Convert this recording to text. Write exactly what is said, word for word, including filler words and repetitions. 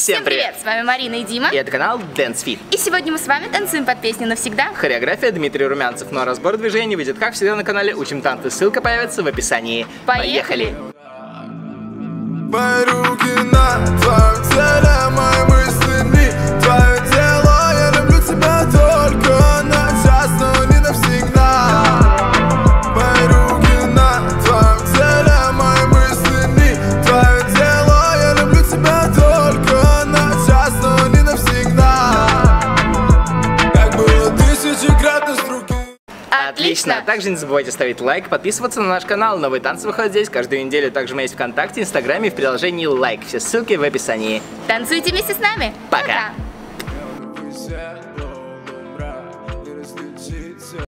Всем привет! С вами Марина и Дима. И это канал Dance Fit. И сегодня мы с вами танцуем под песню «Навсегда». Хореография Дмитрий Румянцев. Ну а разбор движений выйдет, как всегда, на канале Учим танцы. Ссылка появится в описании. Поехали! Мои руки на твоем теле, мои мысли не твое тело. Я люблю тебя только на час, но не навсегда. Мои руки на твоем теле, мои мысли не твое тело. Я люблю тебя только на час, но не навсегда. Как было тысячекратно с руки. Отлично! Также не забывайте ставить лайк, подписываться на наш канал. Новые танцы выходят здесь каждую неделю. Также мы есть в ВКонтакте, Инстаграме и в приложении Лайк. Все ссылки в описании. Танцуйте вместе с нами. Пока! Пока.